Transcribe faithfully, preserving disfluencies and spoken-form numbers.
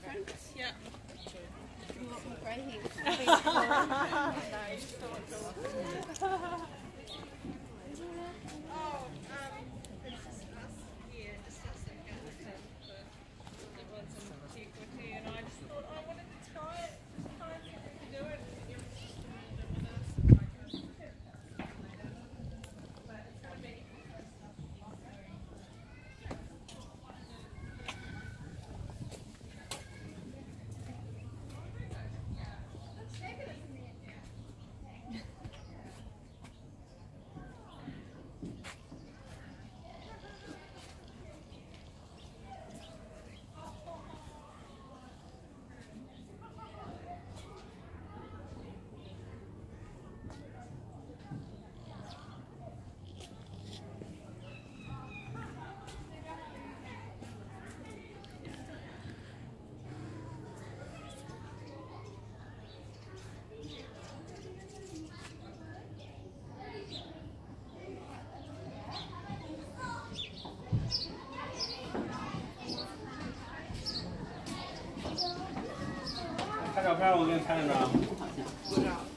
difference? Yeah. You want more grey here? Oh, um, it's just us, yeah, just us that go with it for the ones in Antiquity, and I just thought I wanted to try it, just try and see if we can do it. You're just going to do with us, and I can do it later. But it's going to be. 拍照片我给你拍一张。